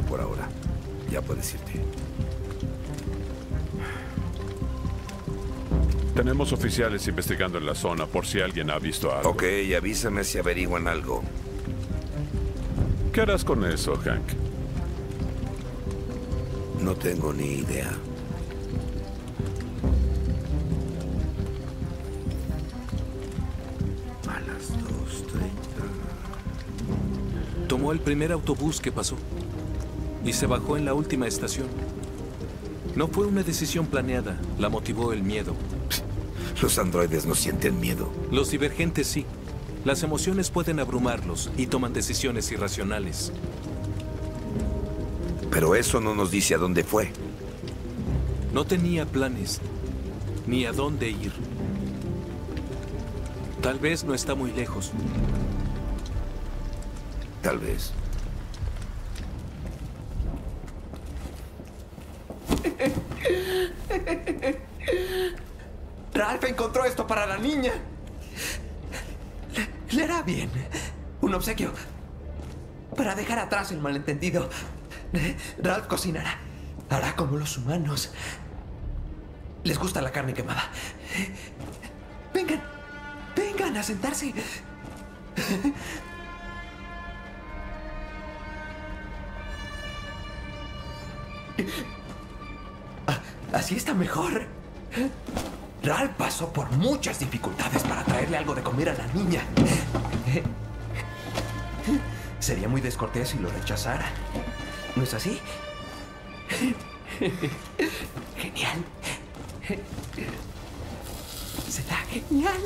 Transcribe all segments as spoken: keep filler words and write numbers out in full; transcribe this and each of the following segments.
por ahora. Ya puedes irte. Tenemos oficiales investigando en la zona por si alguien ha visto algo. Ok, avísame si averiguan algo. ¿Qué harás con eso, Hank? No tengo ni idea. A las dos treinta. Tomó el primer autobús que pasó y se bajó en la última estación. No fue una decisión planeada, la motivó el miedo. Los androides no sienten miedo. Los divergentes sí. Las emociones pueden abrumarlos y toman decisiones irracionales. Pero eso no nos dice a dónde fue. No tenía planes, ni a dónde ir. Tal vez no está muy lejos. Tal vez. Ralph encontró esto para la niña. Le, le hará bien. Un obsequio. Para dejar atrás el malentendido. Ralph cocinará. Hará como los humanos. Les gusta la carne quemada. Vengan. Vengan a sentarse. Así está mejor. Ralph pasó por muchas dificultades para traerle algo de comer a la niña. Sería muy descortés si lo rechazara. ¿No es así? Genial. Será genial.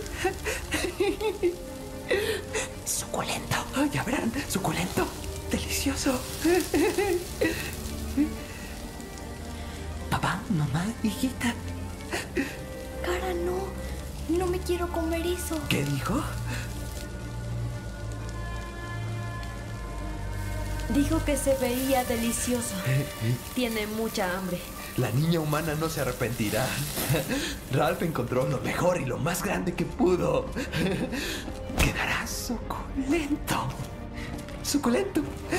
Suculento. Ya verán, suculento. Delicioso. Papá, mamá, hijita. Cara, no. No me quiero comer eso. ¿Qué dijo? Dijo que se veía delicioso. Tiene mucha hambre. La niña humana no se arrepentirá. Ralph encontró lo mejor y lo más grande que pudo. Quedará suculento. Suculento.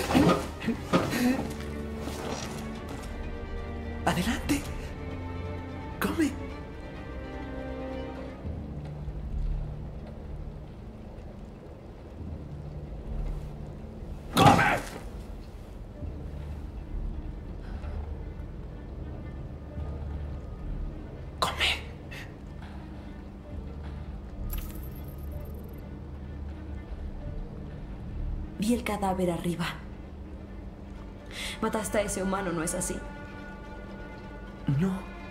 Adelante. Come. ¡Come! Come. Vi el cadáver arriba. Mataste a ese humano, ¿no es así? No.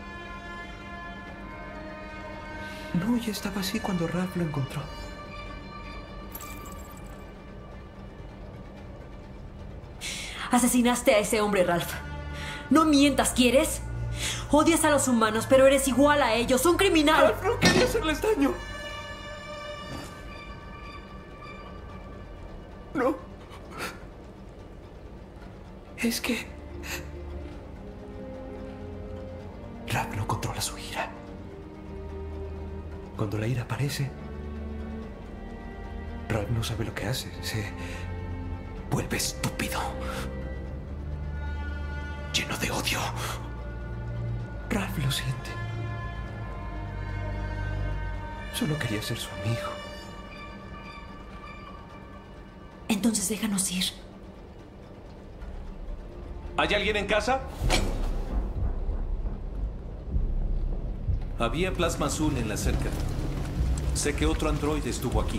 No, ya estaba así cuando Ralph lo encontró. Asesinaste a ese hombre, Ralph. No mientas, ¿quieres? Odias a los humanos, pero eres igual a ellos. ¡Un criminal! Ralph no quería hacerles daño. No. Es que... Ralph no controla su ira. Cuando la ira aparece, Ralph no sabe lo que hace. Se vuelve estúpido. Lleno de odio. Ralph lo siente. Solo quería ser su amigo. Entonces déjanos ir. ¿Hay alguien en casa? Había plasma azul en la cerca. Sé que otro androide estuvo aquí.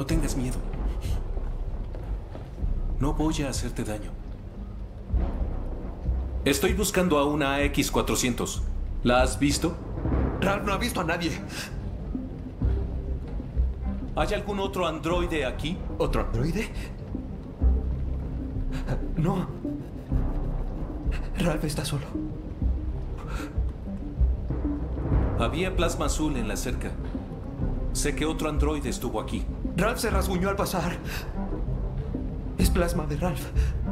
No tengas miedo. No voy a hacerte daño. Estoy buscando a una A X cuatrocientos. ¿La has visto? Ralph no ha visto a nadie. ¿Hay algún otro androide aquí? ¿Otro androide? No. Ralph está solo. Había plasma azul en la cerca. Sé que otro androide estuvo aquí. Ralph se rasguñó al pasar. Es plasma de Ralph.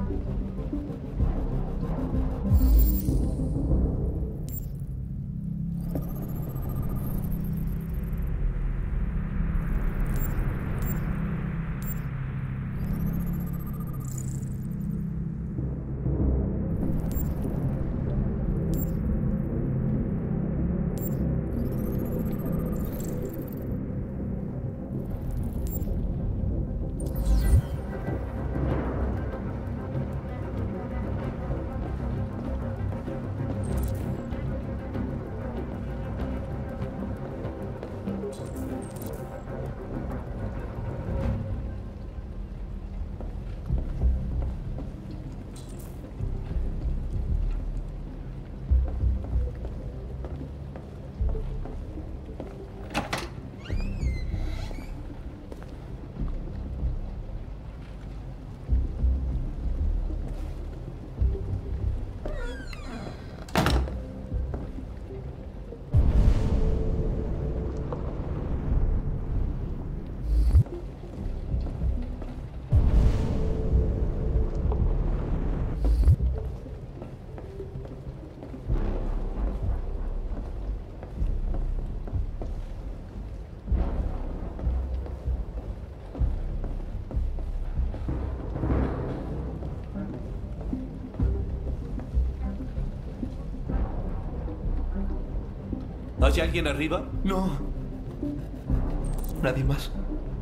¿Hay alguien arriba? No. Nadie más.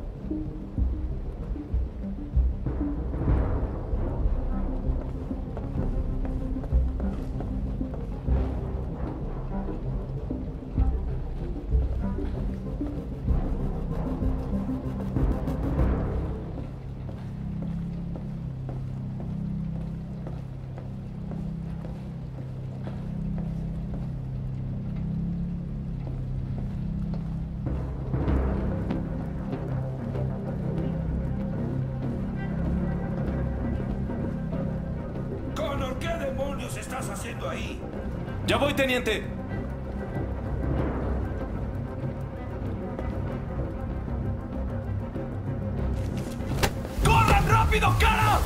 ¿Qué demonios estás haciendo ahí? ¡Ya voy, teniente! ¡Corran rápido, cara!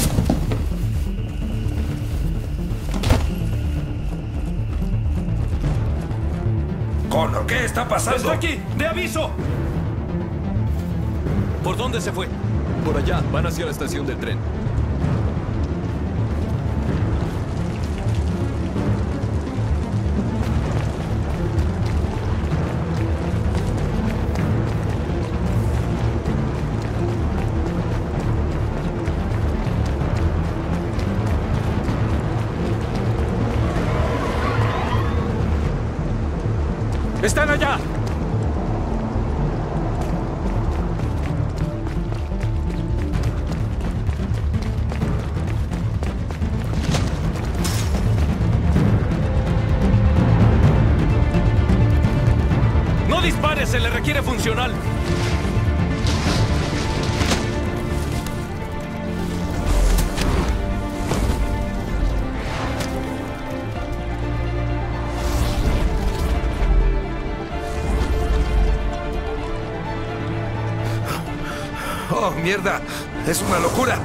Connor, ¿qué está pasando? ¡Está aquí! ¡De aviso! ¿Por dónde se fue? Por allá, van hacia la estación del tren. ¡Están allá! ¡No dispare! ¡Se le requiere funcional! ¡Oh, mierda! ¡Es una locura!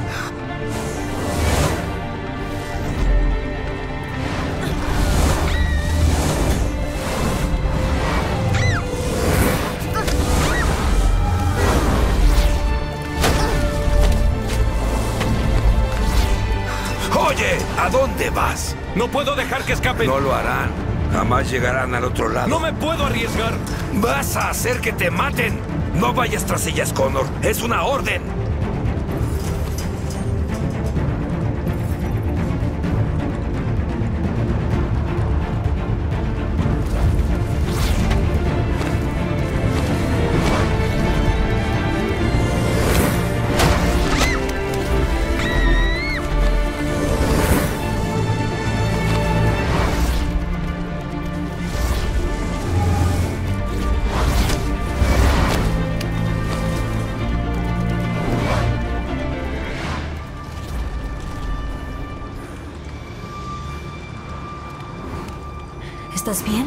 ¡Oye! ¿A dónde vas? ¡No puedo dejar que escapen! No lo harán. Jamás llegarán al otro lado. ¡No me puedo arriesgar! ¡Vas a hacer que te maten! No vayas tras ellas, Connor. ¡Es una orden! ¿Estás bien?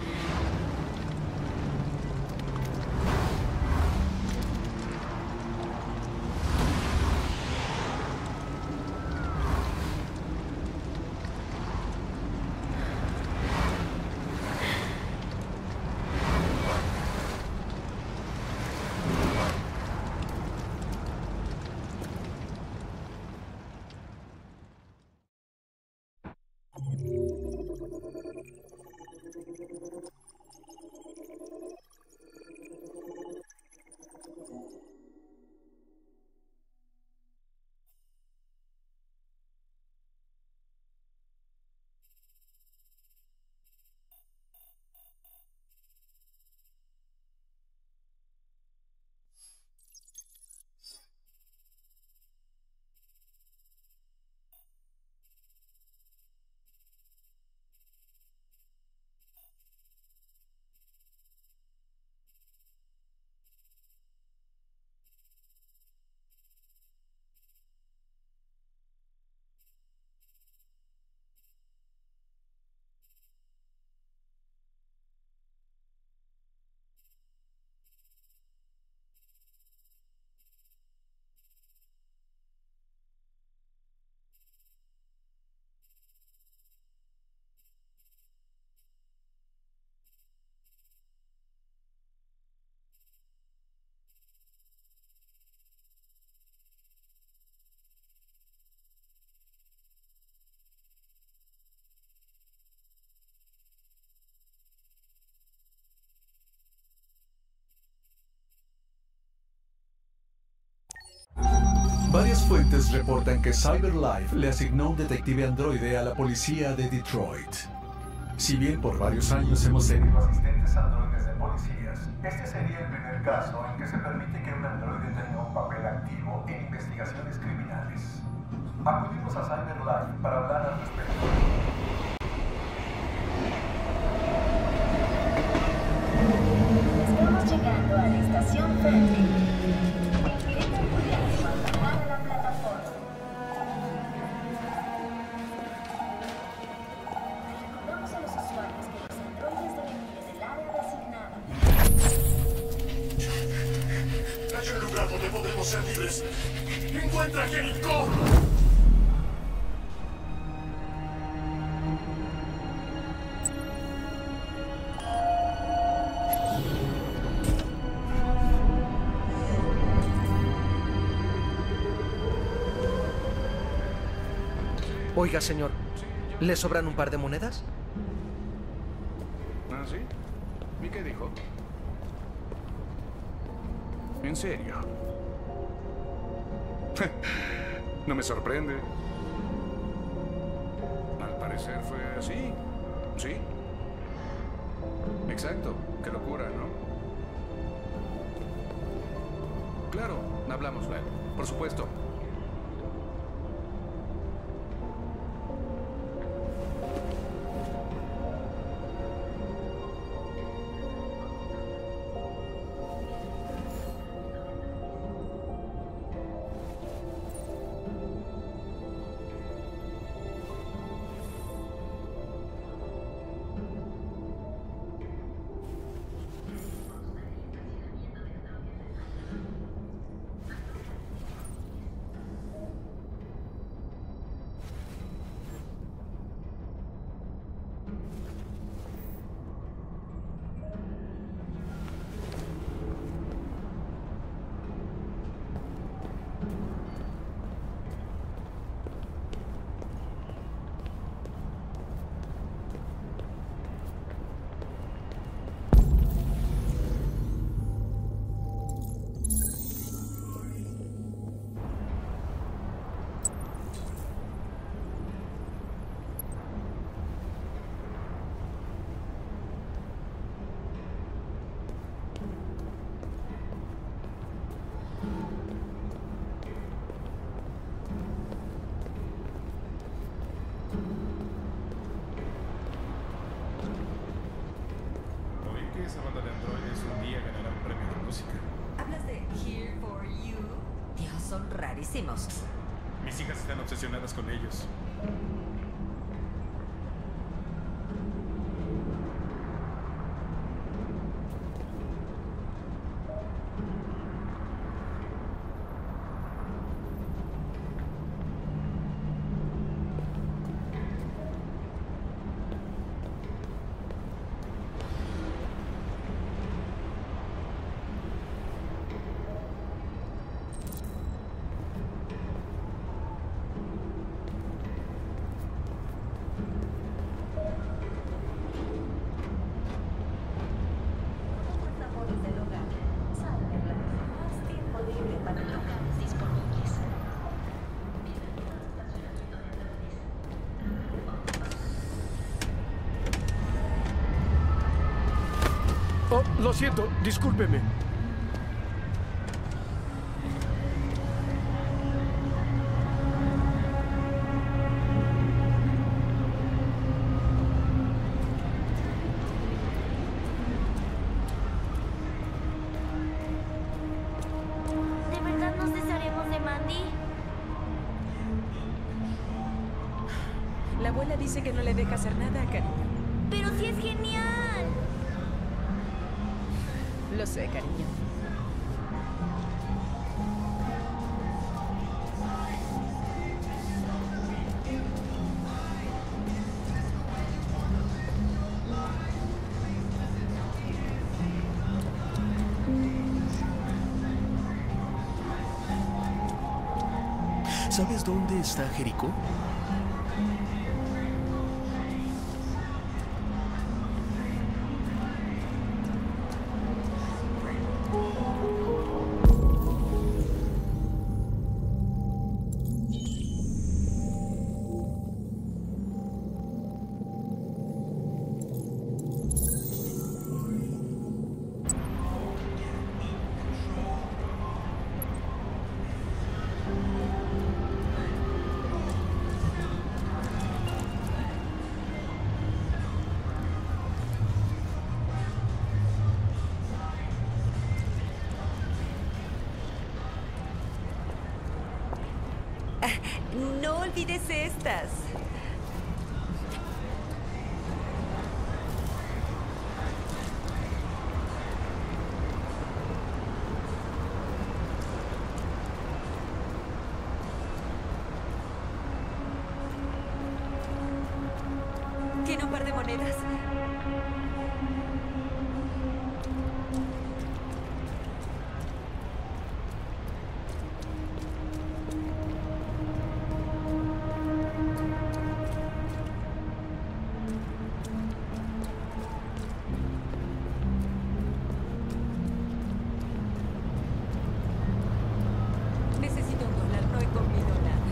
Varias fuentes reportan que CyberLife le asignó un detective androide a la policía de Detroit. Si bien por varios años hemos tenido asistentes androides de policías, este sería el primer caso en que se permite que un androide tenga un papel activo en investigaciones criminales. Acudimos a CyberLife para hablar al respecto. Estamos llegando a la estación Franklin. ¡Encuentra a Jericho! Oiga, señor, ¿le sobran un par de monedas? ¿Ah, sí? ¿Y qué dijo? ¿En serio? No me sorprende. Al parecer fue así. ¿Sí? Exacto. Qué locura, ¿no? Claro, hablamos luego. Por supuesto. Esa banda de androides un día ganará un premio de música. ¿Hablas de Here for You? Dios, son rarísimos. Mis hijas están obsesionadas con ellos. Oh, lo siento, discúlpeme. ¿De verdad nos desharemos de Mandy? La abuela dice que no le deja hacer nada, cariño. ¡Pero sí es genial! Lo sé, cariño. ¿Sabes dónde está Jericó? No olvides estas. Tiene un par de monedas. Necesito un dólar, no he comido nada.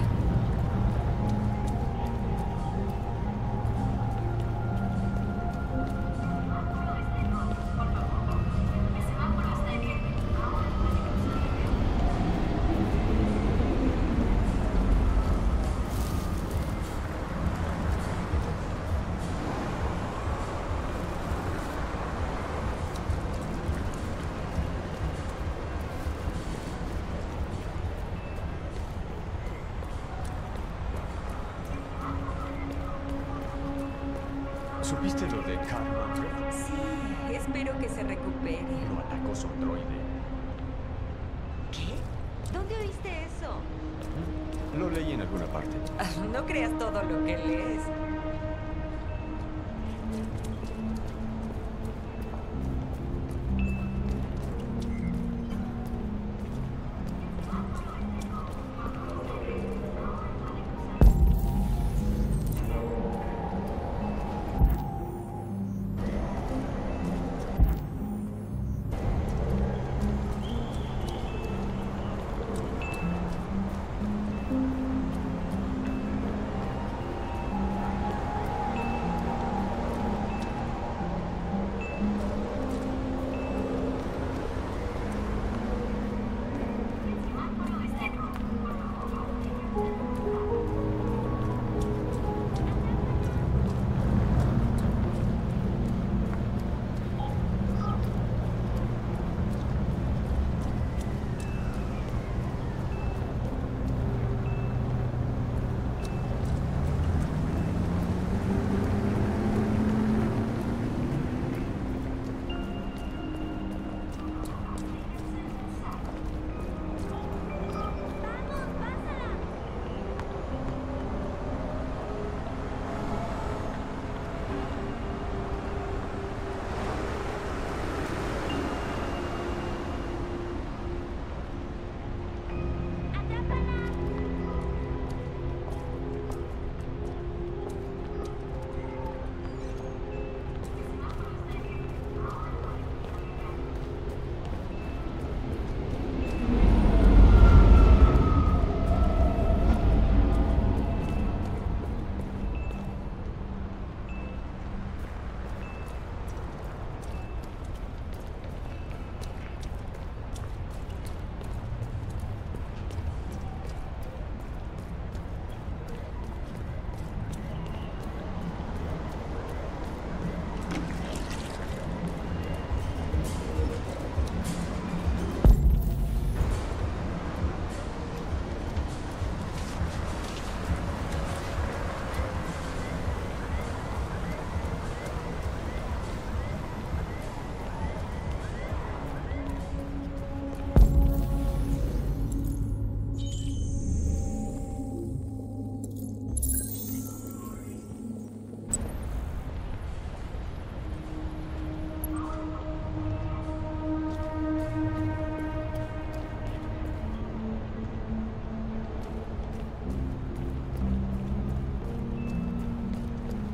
¿Supiste lo de Carl Andre? Sí, espero que se recupere. Lo atacó su androide. ¿Qué? ¿Dónde oíste eso? Lo leí en alguna parte. Ah, no creas todo lo que lees.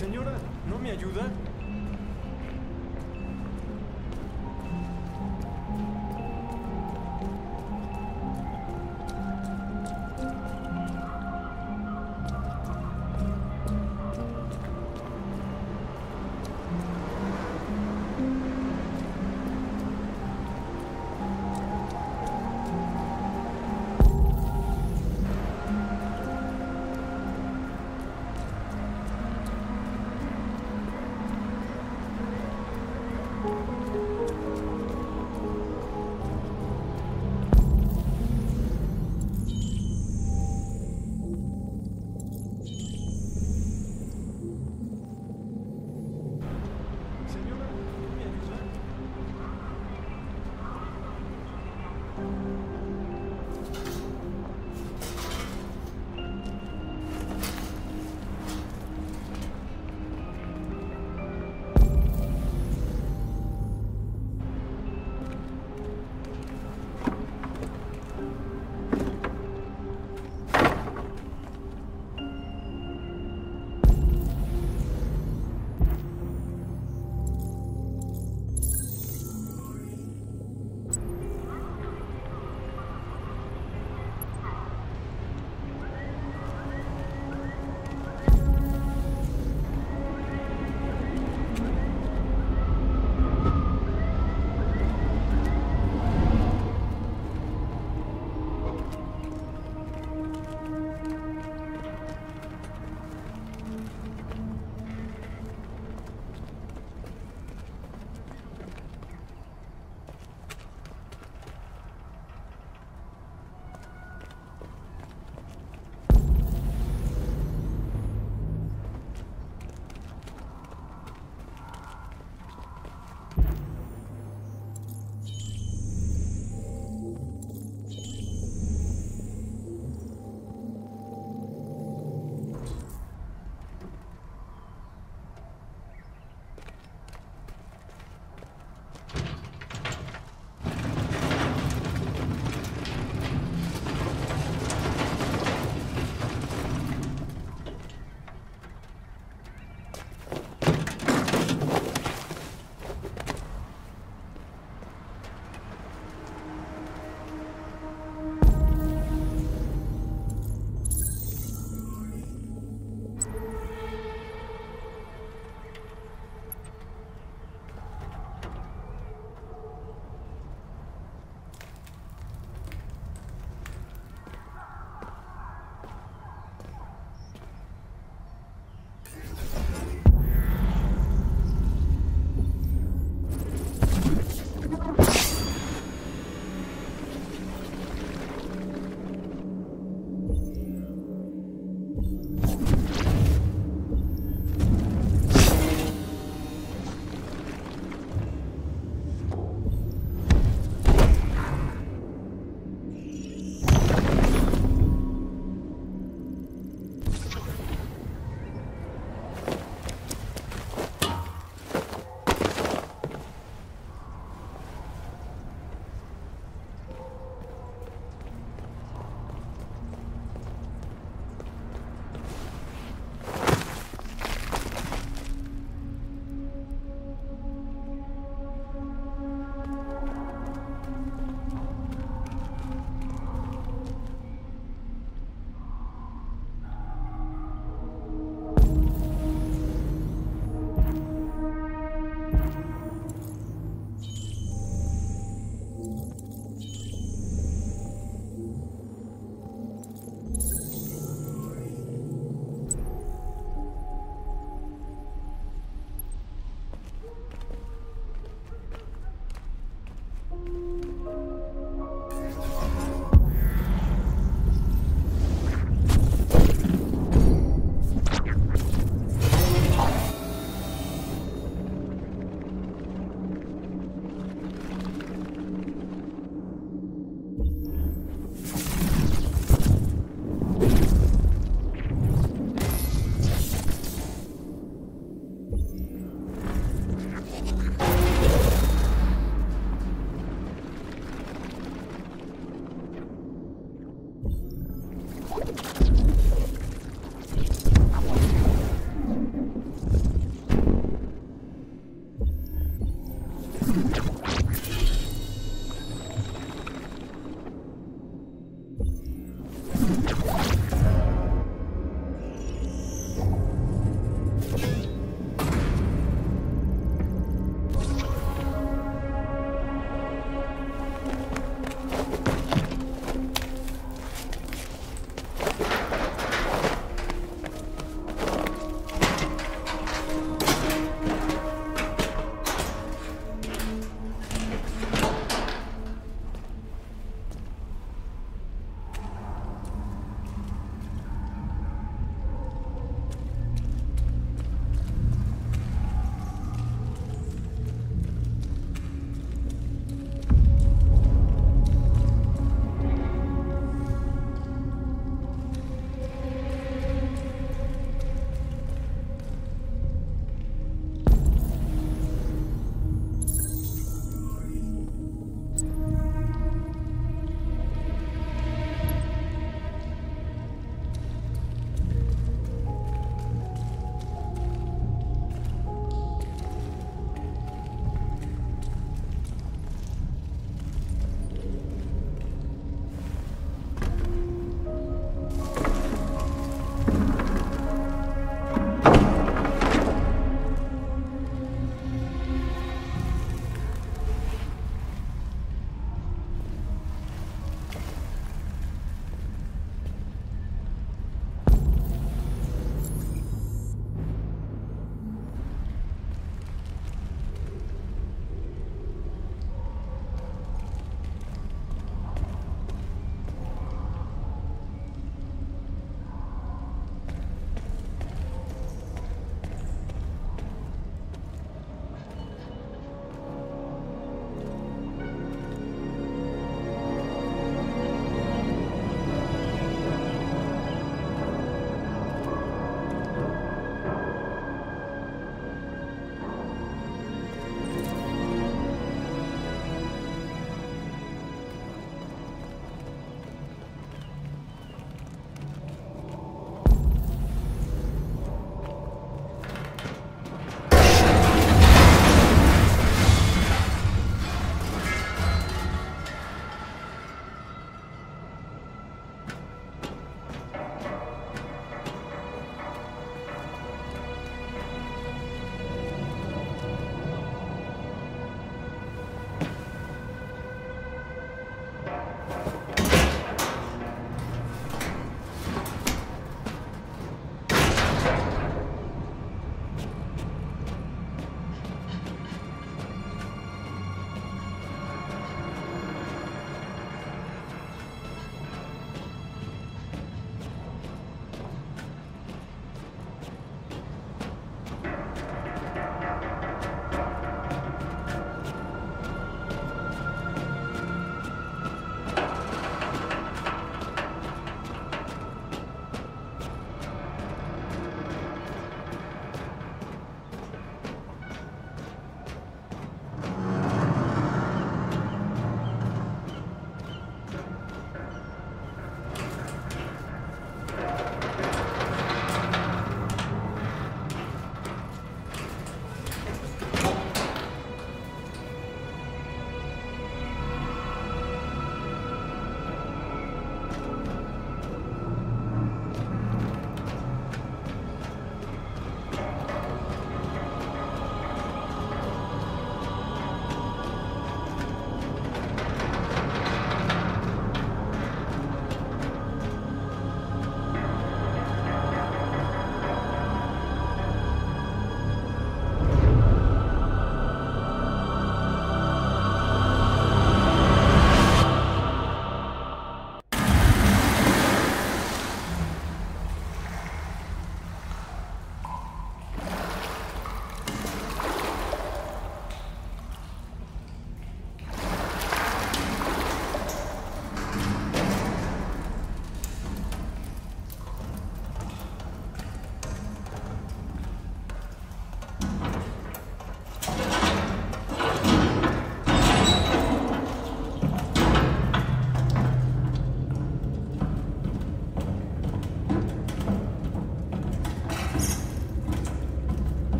Señora, ¿no me ayuda?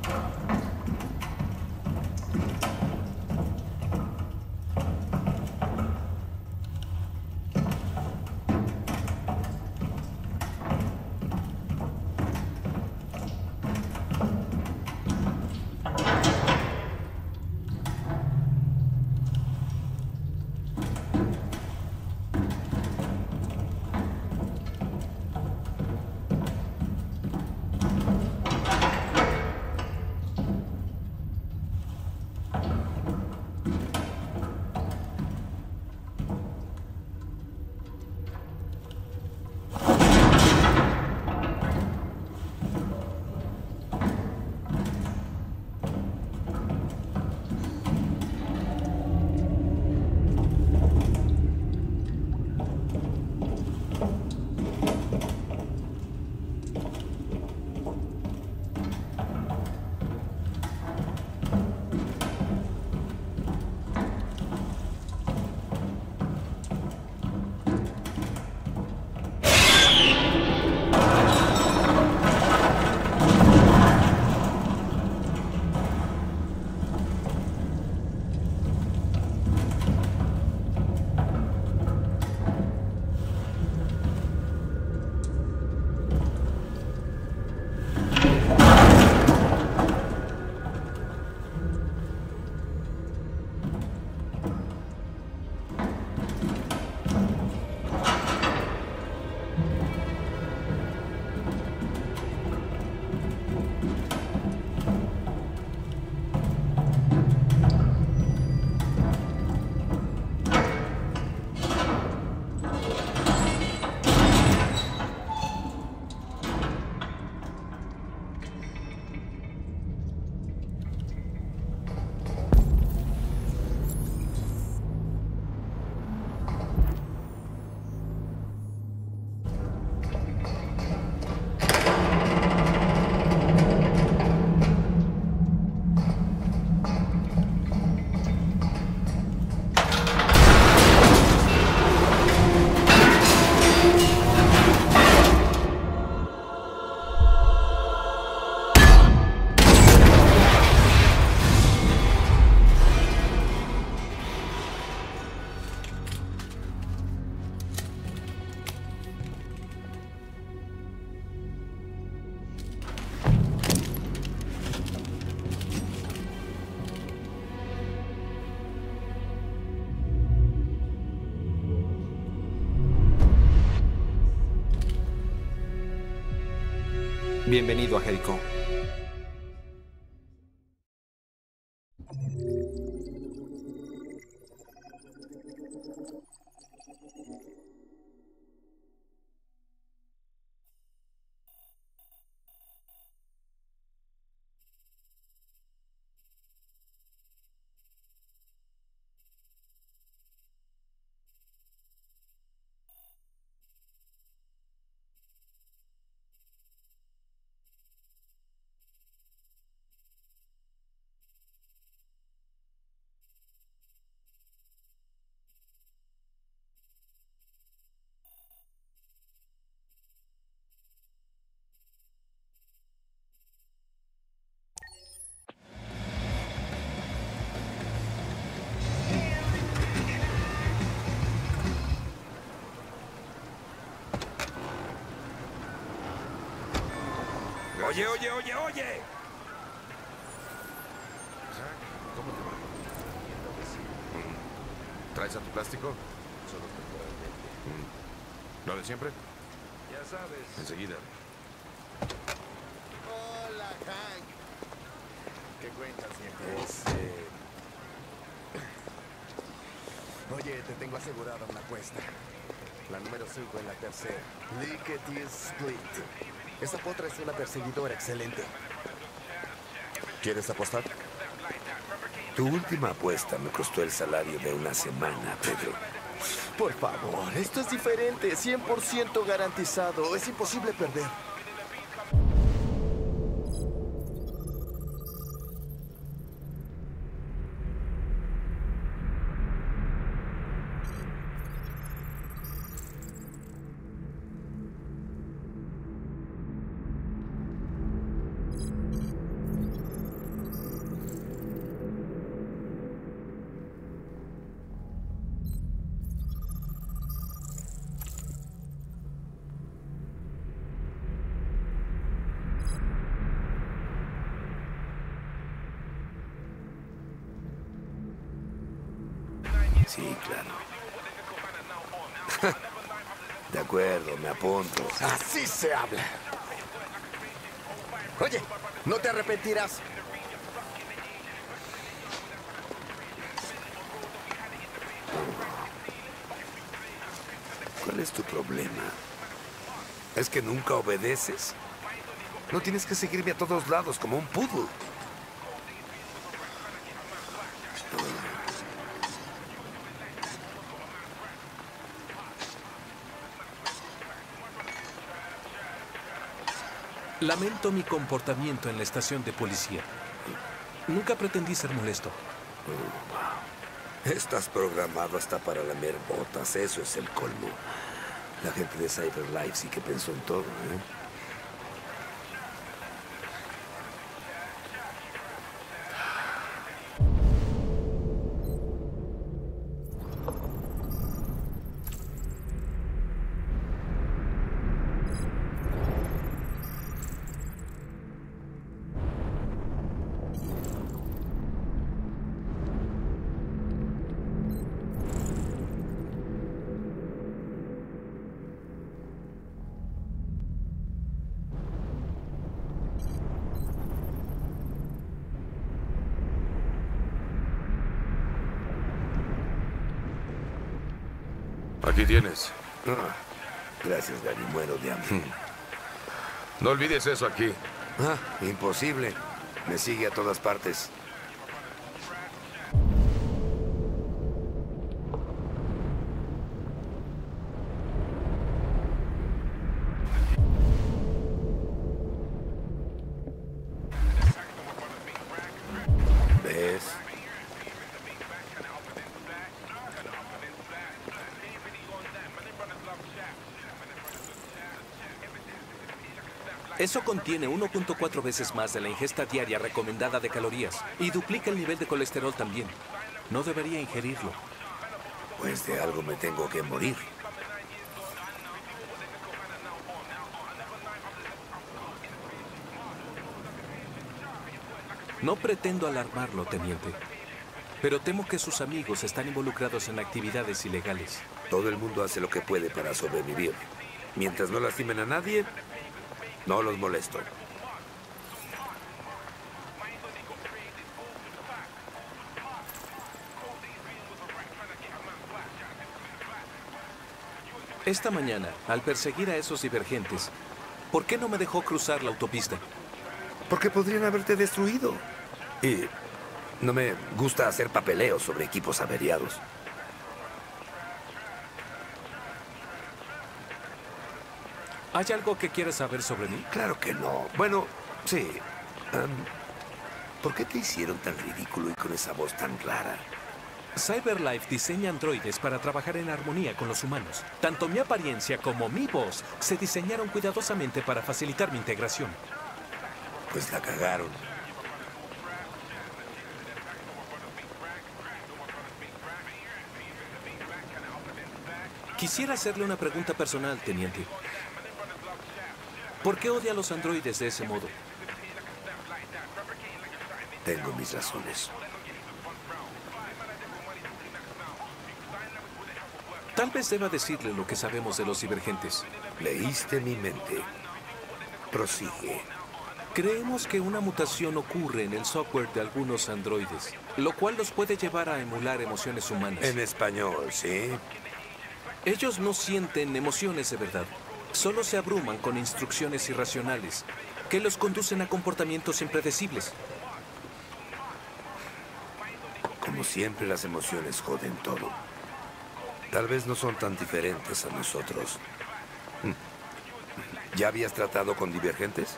Bienvenido a Jericho. Oye, oye, oye, oye. ¿Cómo te va? Mm. ¿Traes a tu plástico? Solo temporalmente. Mm. ¿Lo de siempre? Ya sabes. Enseguida. Hola, Hank. ¿Qué cuentas, viejo? Este... Oye, te tengo asegurada una apuesta. La número cinco en la tercera. Lickety Split. Esa potra es una perseguidora excelente. ¿Quieres apostar? Tu última apuesta me costó el salario de una semana, Pedro. Por favor, esto es diferente. cien por ciento garantizado. Es imposible perder. Sí, claro. De acuerdo, me apunto. Así se habla. Oye, no te arrepentirás. ¿Cuál es tu problema? ¿Es que nunca obedeces? No tienes que seguirme a todos lados como un poodle. Lamento mi comportamiento en la estación de policía. Nunca pretendí ser molesto. Estás programado hasta para lamer botas. Eso es el colmo. La gente de CyberLife sí que pensó en todo, ¿eh? Aquí tienes. Ah, gracias, Gary. Muero de hambre. No olvides eso aquí. Ah, imposible. Me sigue a todas partes. ¿Ves? Eso contiene uno punto cuatro veces más de la ingesta diaria recomendada de calorías y duplica el nivel de colesterol también. No debería ingerirlo. Pues de algo me tengo que morir. No pretendo alarmarlo, teniente. Pero temo que sus amigos están involucrados en actividades ilegales. Todo el mundo hace lo que puede para sobrevivir. Mientras no lastimen a nadie, no los molesto. Esta mañana, al perseguir a esos divergentes, ¿por qué no me dejó cruzar la autopista? Porque podrían haberte destruido. Y no me gusta hacer papeleo sobre equipos averiados. ¿Hay algo que quieres saber sobre mí? Claro que no. Bueno, sí. Um, ¿Por qué te hicieron tan ridículo y con esa voz tan rara? CyberLife diseña androides para trabajar en armonía con los humanos. Tanto mi apariencia como mi voz se diseñaron cuidadosamente para facilitar mi integración. Pues la cagaron. Quisiera hacerle una pregunta personal, teniente. ¿Por qué odia a los androides de ese modo? Tengo mis razones. Tal vez deba decirle lo que sabemos de los divergentes. Leíste mi mente. Prosigue. Creemos que una mutación ocurre en el software de algunos androides, lo cual los puede llevar a emular emociones humanas. En español, ¿sí? Ellos no sienten emociones de verdad. Solo se abruman con instrucciones irracionales que los conducen a comportamientos impredecibles. Como siempre, las emociones joden todo. Tal vez no son tan diferentes a nosotros. ¿Ya habías tratado con divergentes?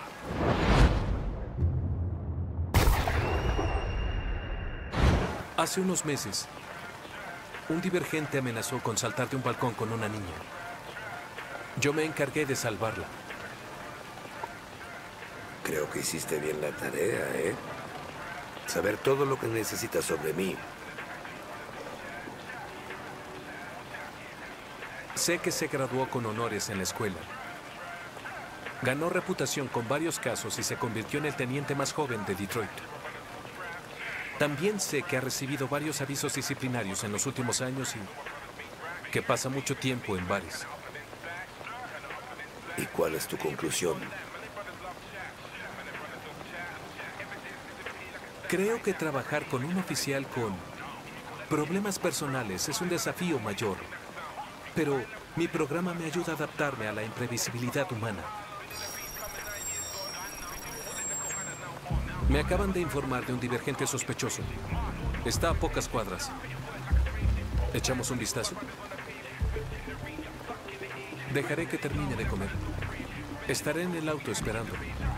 Hace unos meses, un divergente amenazó con saltar de un balcón con una niña. Yo me encargué de salvarla. Creo que hiciste bien la tarea, ¿eh? Saber todo lo que necesitas sobre mí. Sé que se graduó con honores en la escuela. Ganó reputación con varios casos y se convirtió en el teniente más joven de Detroit. También sé que ha recibido varios avisos disciplinarios en los últimos años y que pasa mucho tiempo en bares. ¿Y cuál es tu conclusión? Creo que trabajar con un oficial con problemas personales es un desafío mayor. Pero mi programa me ayuda a adaptarme a la imprevisibilidad humana. Me acaban de informar de un divergente sospechoso. Está a pocas cuadras. ¿Echamos un vistazo? Dejaré que termine de comer. Estaré en el auto esperando.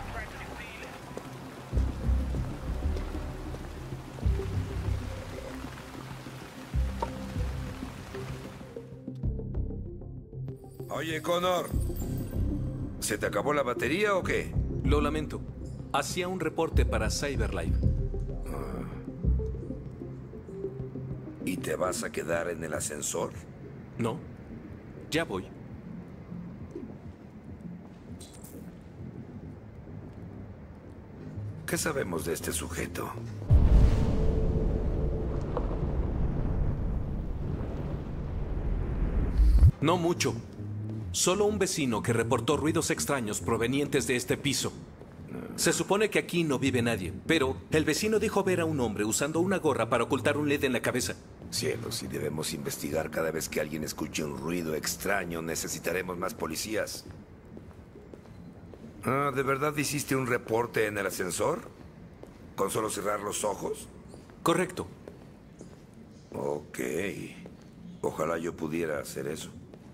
Oye, Connor. ¿Se te acabó la batería o qué? Lo lamento. Hacía un reporte para CyberLife. Ah. ¿Y te vas a quedar en el ascensor? No. Ya voy. ¿Qué sabemos de este sujeto? No mucho. Solo un vecino que reportó ruidos extraños provenientes de este piso. Se supone que aquí no vive nadie, pero el vecino dijo ver a un hombre usando una gorra para ocultar un L E D en la cabeza. Cielos, si debemos investigar cada vez que alguien escuche un ruido extraño, necesitaremos más policías. Ah, ¿de verdad hiciste un reporte en el ascensor? ¿Con solo cerrar los ojos? Correcto. Ok. Ojalá yo pudiera hacer eso.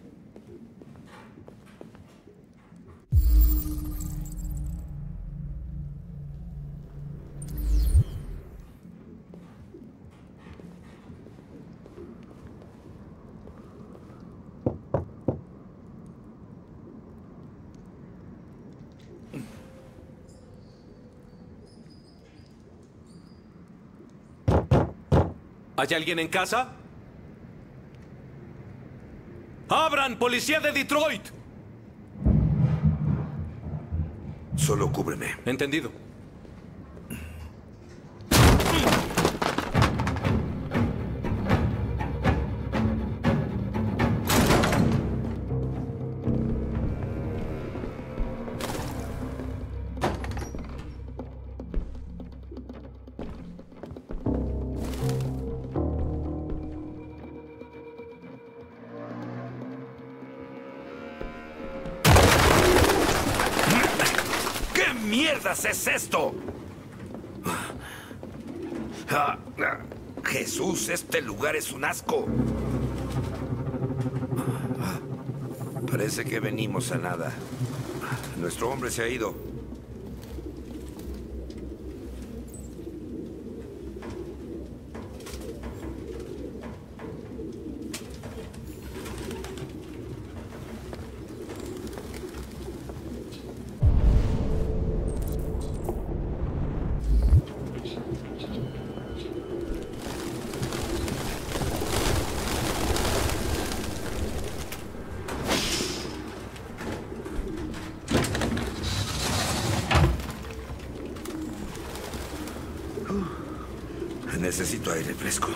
¿Hay alguien en casa? ¡Abran, policía de Detroit! Solo cúbreme. Entendido. ¿Es esto? Ah, ah, Jesús, este lugar es un asco. Ah, parece que venimos a nada. Nuestro hombre se ha ido. Necesito aire fresco.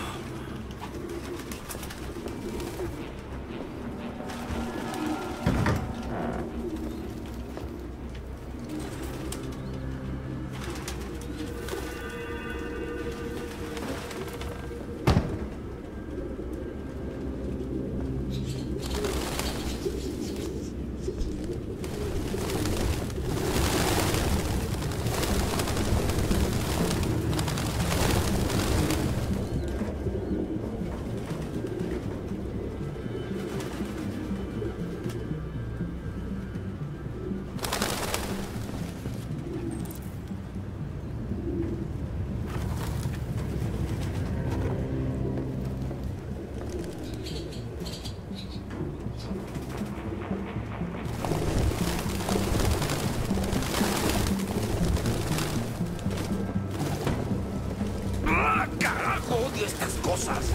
Odio estas cosas.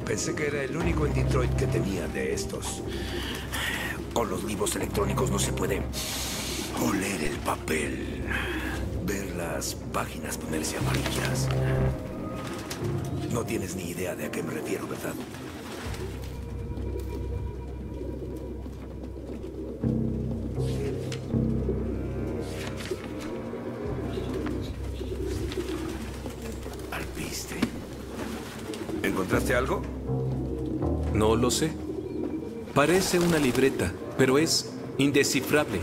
Pensé que era el único en Detroit que tenía de estos. Con los libros electrónicos no se puede oler el papel, ver las páginas ponerse amarillas. No tienes ni idea de a qué me refiero, ¿verdad? ¿Alpiste? ¿Encontraste algo? No lo sé. Parece una libreta, pero es indescifrable.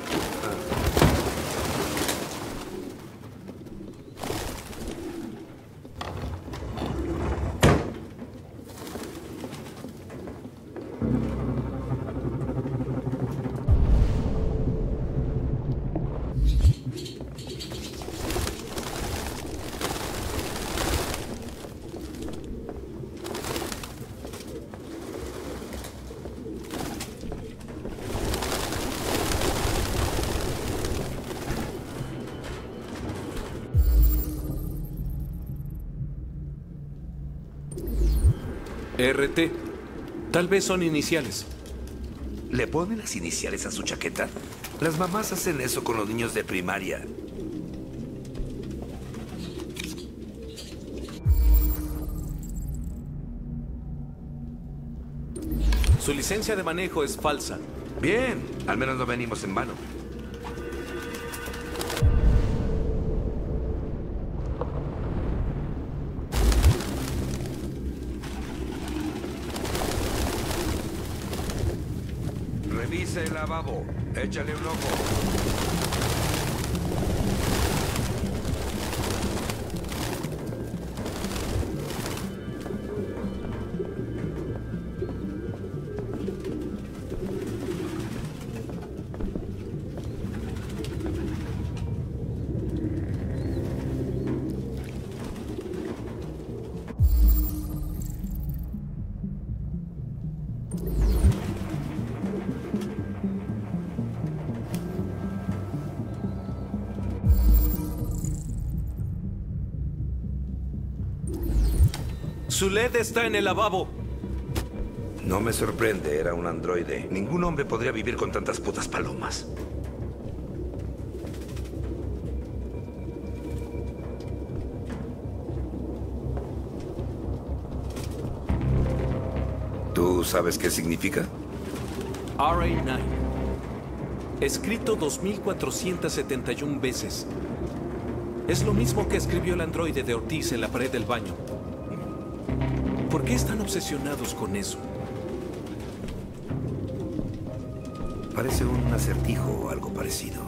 R T. Tal vez son iniciales. ¿Le ponen las iniciales a su chaqueta? Las mamás hacen eso con los niños de primaria. Su licencia de manejo es falsa. Bien, al menos no venimos en vano. Revise el lavabo. Échale un ojo. Su L E D está en el lavabo. No me sorprende, era un androide. Ningún hombre podría vivir con tantas putas palomas. ¿Tú sabes qué significa? R A nueve. Escrito dos mil cuatrocientas setenta y una veces. Es lo mismo que escribió el androide de Ortiz en la pared del baño. ¿Por qué están obsesionados con eso? Parece un acertijo o algo parecido.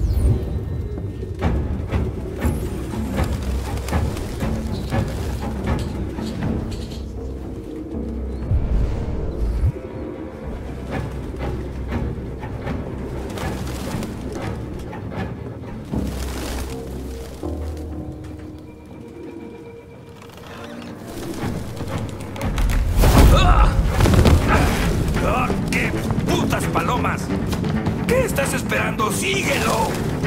¡Qué putas palomas! ¿Qué estás esperando? ¡Síguelo!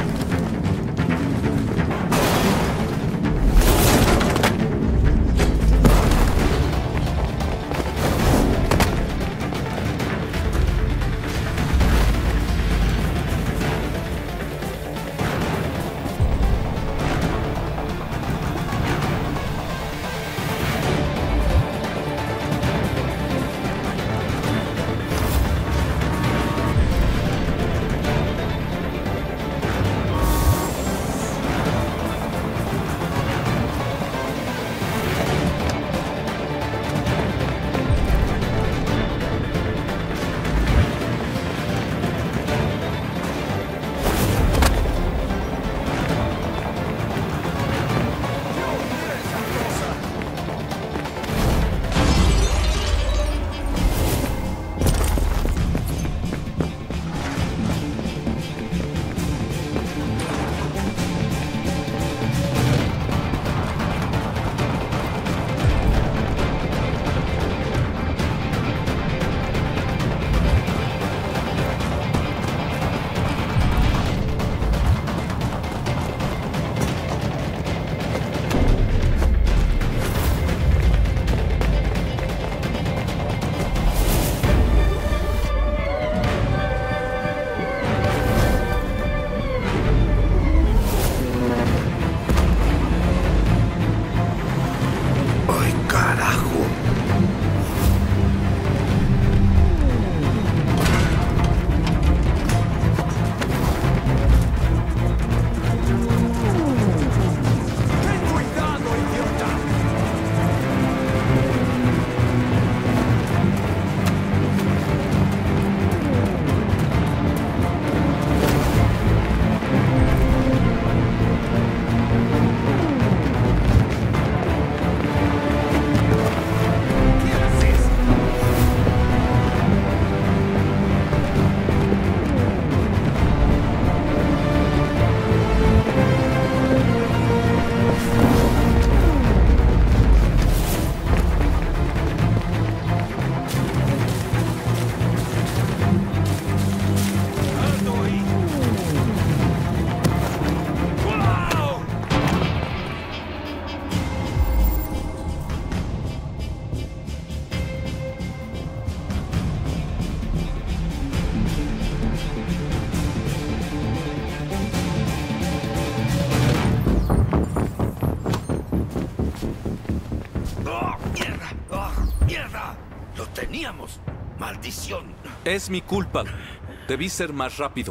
teníamos. ¡Maldición! Es mi culpa. Debí ser más rápido.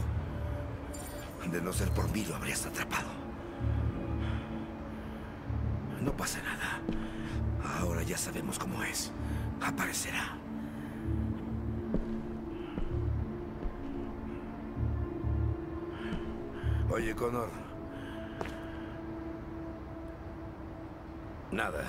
De no ser por mí, lo habrías atrapado. No pasa nada. Ahora ya sabemos cómo es. Aparecerá. Oye, Connor. Nada.